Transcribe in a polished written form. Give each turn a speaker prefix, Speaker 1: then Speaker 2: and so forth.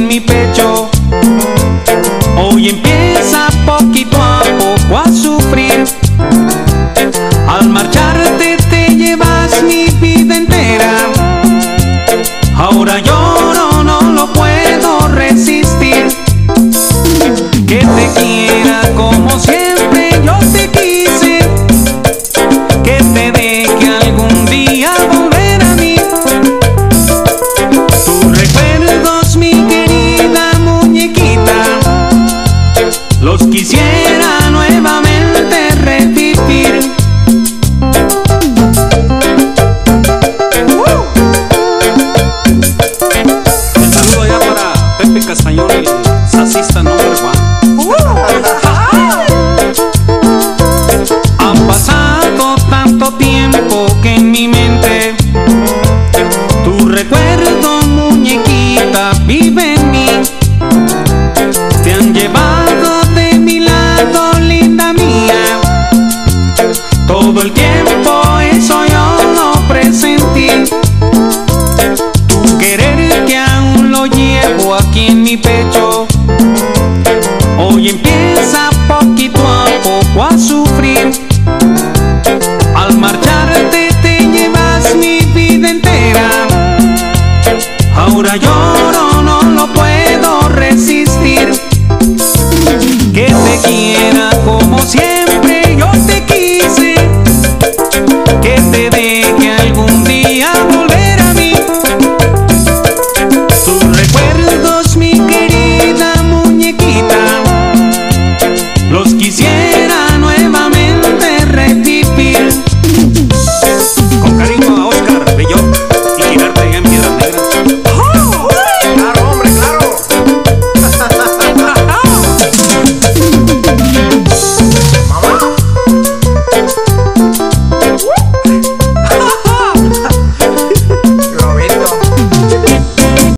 Speaker 1: en mi pecho. Hoy empieza poquito a poco a sufrir. Al marcharte te llevas mi vida entera. Ahora lloro, no lo puedo resistir. Que te quiera como siempre yo te quise. Que te deje algún día volver a mí. Tus recuerdos, mi querida muñequita, los quisiera nuevamente revivir. Un saludo allá para Pepe Castañón, el sasista number one. Ha pasado tanto tiempo que en mi mente tu recuerdo, muñequita, vive en mí. Te han llevado de mi lado, linda mía. Todo el tiempo eso yo lo presentí. Tu querer que aún lo llevo aquí en mi pecho.